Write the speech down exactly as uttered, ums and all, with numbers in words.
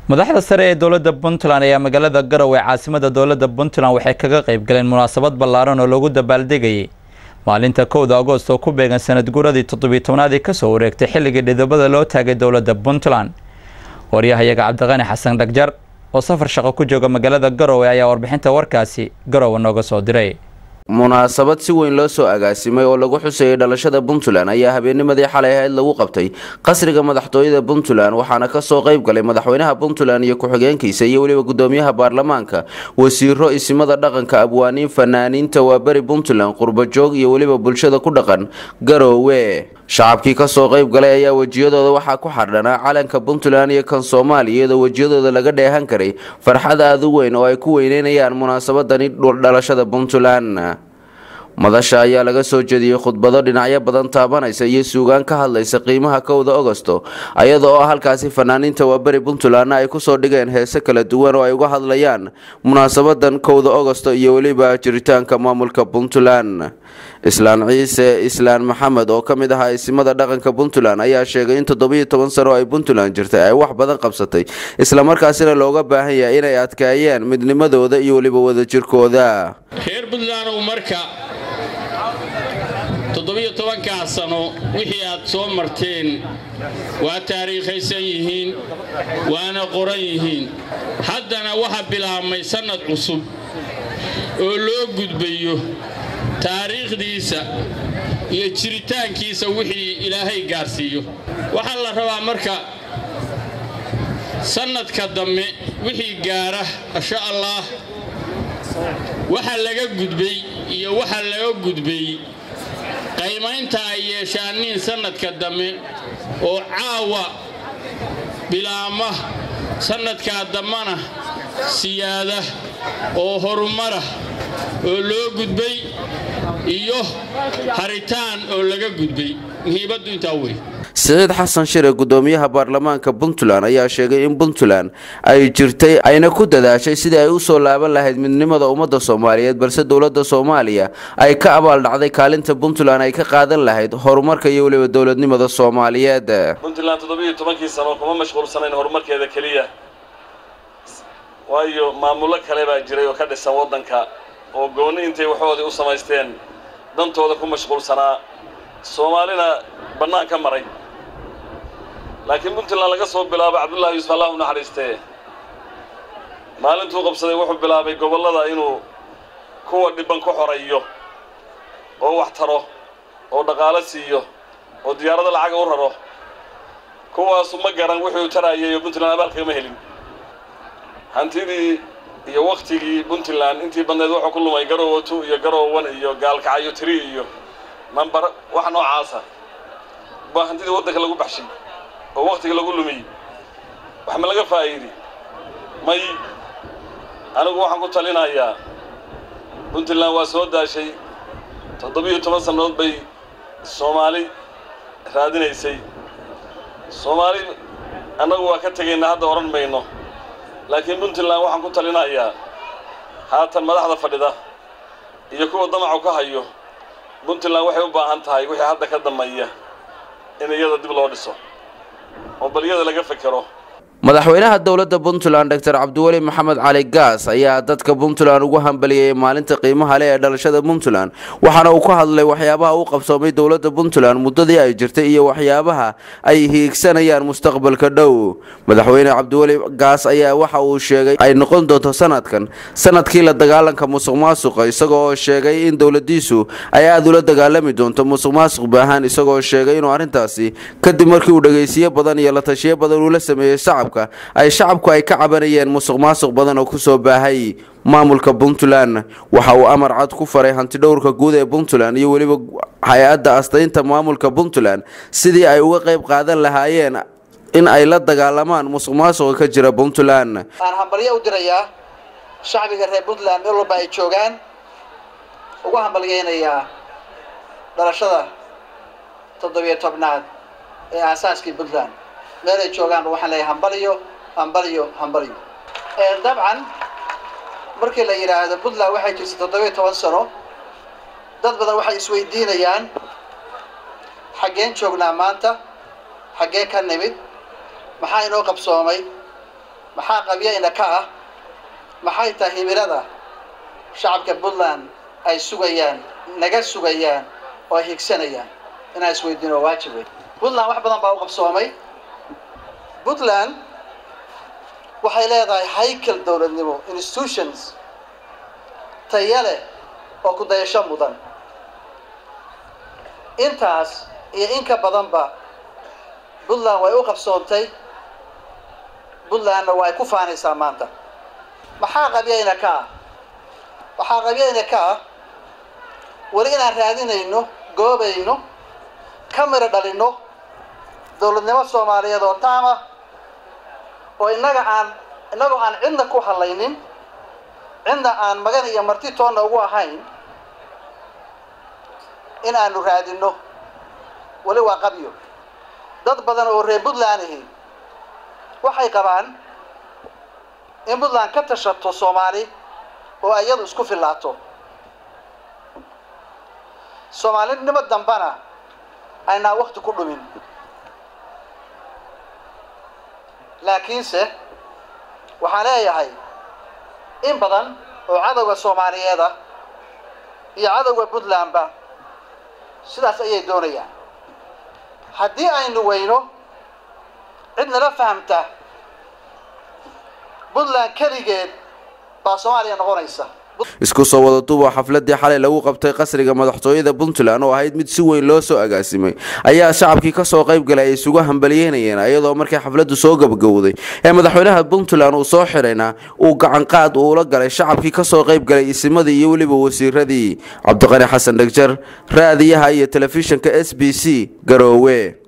madaxda sare ee dowladda Puntland ayaa magaalada Garowe caasimada dowladda Puntland waxay kaga qayb galeen munaasabad ballaaran oo lagu dabaaldegayay maalinta kowda Agoosto oo ku beegan sanad guuradii toddoba iyo tobnaad ee ka soo wareegtay xilligii dhidibada loo taagay dowladda Puntland. Wariyahayaga Cabdiqani Xasan Dhagjar oo safar shaqo ku jooga magaalada Garowe ayaa warbixinta warkaasi Garowe nooga soo diray. munaasabad si weyn loo soo agaasimay oo lagu xuseeyay dhalashada Puntland ayaa habeennimadii xalay ahayd lagu qabtay qasriga madaxtooyada Puntland waxaana ka soo qayb galay madaxweynaha Puntland iyo ku-xigeenkiisa iyo waliba gudoomiyaha baarlamaanka wasiiro isimada dhaqanka abwaaniin fanaaniinta waa bari Puntland qurba joog iyo waliba bulshada ku dhaqan Garowe. shacabkii ka soo qayb galay ayaa wajiyadooda waxaa ku xardhanaa calanka Puntland iyo kan Soomaaliya iyadoo wajiyadooda laga dheehan karay farxad aad u weyn oo ay ku weyneynayaan munaasabadani dhalashada Puntland. madasha ayaa laga soo jeediyay khudbado dhinacyo badan taabanaysa iyo suugaan ka hadlaysa qiimaha kowda Agoosto iyadoo halkaasi fanaaniinta waa bari Puntland ay ku soo dhigeen heeso kala duwan oo ay uga hadlayaan munaasabadan kowda Agoosto iyo waliba jiritaanka maamulka Puntland. Islaan Ciise Islaan Maxamed oo kamid ah isimada dhaqanka Puntland ayaa sheegay in toddoba iyo toban sano ay Puntland jirtay ay wax badan qabsatay isla markaasina looga baahan yahay inay adkaayeen midnimadooda iyo waliba wadajirkooda. reer Puntland oo marka toddoba iyo toban ka sano wixii aad soo marteen waa taariikhaysan yihiin waana qoran yihiin haddana waxa bilaabmay sanad cusub oo loo gudbayo taariikhdiisa iyo jiritaankiisa wixii Ilaahay gaarsiiyo. waxa la rabaa marka sanadka dambe wixii gaara insha Allah waxa laga gudbay iyo waxa laga gudbay qiimaynta ay yeeshaaniin sanadka dambe oo caawa bilaama sanadka dambana siyaada oo horumara oo loo gudbay iyo haritaan oo laga gudbay muhiimadu inta weey. Said Xasan Shire gudoomiyaha baarlamaanka Puntland ayaa sheegay in Puntland ay jirtay ayna ku dadaashay sidii ay u soo laaban lahayd midnimada ummadda Soomaaliyeed balse dowladda Soomaaliya ay ka abaal dhacday kaalinta Puntland ay ka qaadan lahayd horumarka iyo waliba dowladnimada Soomaaliyeed. Puntland toddoba iyo toban sano kuma mashquulsanayn horumarkeeda kaliya waayo maamulo kale baa jiray oo ka dhisan wadanka oo gooni intay waxoodii u samaysteen dantooda ku mashquulsanaa Soomaalina banaan ka maray. laakiin Puntland laga soo bilaabo Cabdullaahi Yuusuf Allah u naxariistay maalintuu qabsaday wuxuu bilaabay gobolada inuu kuwa dhiban ku xoreeyo oo wax taro oo dhaqaale siiyo oo diyaarada lacag u raro kuwaas ma garan wuxuu tarayay Puntland abaalka ma helin hantidii iyo waqtigii Puntland intii bandeed wuxuu ku lumay Garowe two iyo Garowe one iyo Gaalkacyo three iyo number wax noocaasa ba hantidii wadanka lagu baxshay oo waqtiga lagu lumay wax ma laga faa'iiday may anigu waxaan ku talinayaa Puntland waa soo daashay toddoba iyo toban sano bay Soomaali raadinaysay Soomaali anagu waa ka tageynaa hadda oran mayno laakiin Puntland waxaan ku talinayaa haatan madaxda fadhida iyo kuwa damacu ka hayo Puntland waxay u baahan tahay wixii hadda ka dambeeya in iyada dib loo dhiso oo baliyada laga fikiro. madaxweynaha dowladda Puntland Doctor Cabdiwali Maxamed Cali Gaas ayaa dadka Puntland ugu hambaliyay maalinta qiimaha leh ee dhalashada Puntland waxaana uu ka hadlay waxyaabaha uu qabsoomay dowladda Puntland muddadii ay jirtay iyo waxyaabaha ay hiigsanayaan mustaqbalka dhow. madaxweyne Cabdiwali Gaas ayaa waxa uu sheegay ay noqon doonto sanadkan sanadkii la dagaalanka musuqmaasuqa isagoo sheegay in dowladdiisu ay aad ula dagaalami doonto musuqmaasuq baahan isagoo sheegay inuu arintaasi kadib markii uu dhageysiyo badan iyo la tashiyo badan uu la sameeyay shacabka ay shacabku ay ka cabanayeen musuqmaasuq badan oo ku soo baahay maamulka Puntland. waxa uu amar cad ku faray hanti dhowrka guud ee Puntland iyo waliba hay'adda astaynta maamulka Puntland sidii ay uga qayb qaadan lahaayeen in ay la dagaalamaan musuqmaasuqa ka jira Puntland. aan hambalyo u dirayaa shacbiga reer Puntland meel walba ay joogaan ugu hambalyeynaya dhalashada toddoba iyo tobnaad ee aasaaskii Puntland meel ay joogaan waxaan leeyahay hambalyo hambalyo hambalyo ee dabcan markii la yiraahdo Puntland waxay jirtay toddoba iyo toban sano dad badan waxay isweydiinayaan xageen joognaa maanta xagee ka nimid maxaa inoo qabsoomay maxaa qabyayna ka ah maxay tahay hibirada shacabka Puntland ay sugayaan naga sugayaan oo higsanayaan inay isweydiino waajib weyn Puntland wax badan baa u qabsoomay Puntland waxay leedahay haykal dawladnimo institutions tayale oo ku dayasho mudan intaas iyo in ka badan ba Puntland way u qabsoontay Puntland way ku faanaysaa maanta maxaa qabyayna ka waxaa qabyayna ka wali inaan raadinayno goobayno kamera dhalino dawladnimo Soomaaliyeed oo taama oo inaga aan inaga aan cidna ku halaynin cidna aan magan iyo marti toona ugu ahayn in aanu raadino wali waa qabyo dad badan oo reer Puntland ah waxay qabaan in Puntland ka tashato Soomaali oo ayadu isku filaato Soomaalinimo dambana ayna waqti ku dhumin laakiinse waxaa leeyahay in badan oo cadawga Soomaaliyeed ah iyo cadawga Puntland ba sidaas ayay doonayaan haddii aynu weyno cidna la fahamta Puntland kaligeed baa Soomaaliya noqonaysa isku soo wada duuba xafladii xalay lagu qabtay qasriga madaxtooyada Puntland oo ahayd mid si weyn loo soo agaasimay ayaa shacabkii ka soo qayb galay ay isugu hambalyeynayeen iyadoo markii xafladu soo gabagowday ee madaxweynaha Puntland uu soo xirayna uu gacan qaad uu la galay shacabkii ka soo qayb galay isimadii iyo waliba wasiiradii Cabdiqani Xasan Dhagjar raadiyaha iyo telefishinka S B C Garowe.